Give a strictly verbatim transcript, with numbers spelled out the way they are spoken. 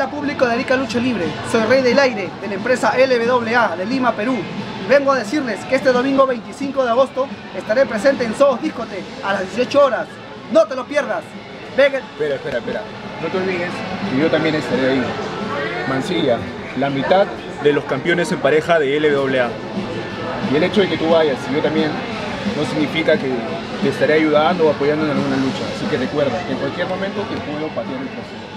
Hola público de Arica Lucha Libre, soy Rey del Aire de la empresa L W A de Lima, Perú. Y vengo a decirles que este domingo veinticinco de agosto estaré presente en Soos Discote a las dieciocho horas. No te lo pierdas. Venga. Espera, espera, espera. No te olvides que yo también estaré ahí. Mansilla, la mitad de los campeones en pareja de L W A. Y el hecho de que tú vayas y yo también no significa que te estaré ayudando o apoyando en alguna lucha. Así que recuerda que en cualquier momento te puedo patear el trasero.